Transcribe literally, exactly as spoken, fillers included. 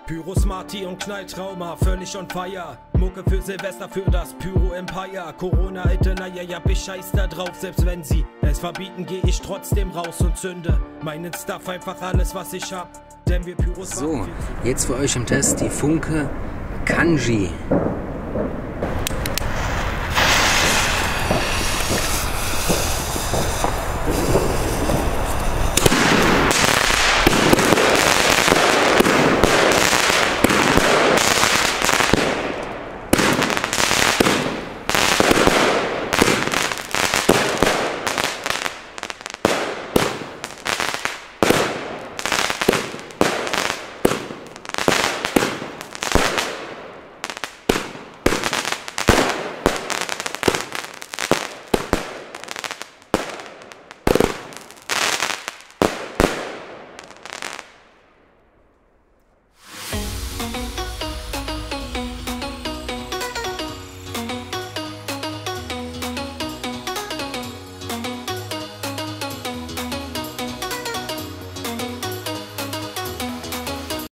Pyro Smarty und Knalltrauma, völlig on fire. Mucke für Silvester, für das Pyro Empire. Corona, Alter, naja, ja, ich scheiß da drauf. Selbst wenn sie es verbieten, geh ich trotzdem raus und zünde meinen Stuff, einfach alles, was ich hab. Denn wir Pyros. So, jetzt für euch im Test die Funke Kanji.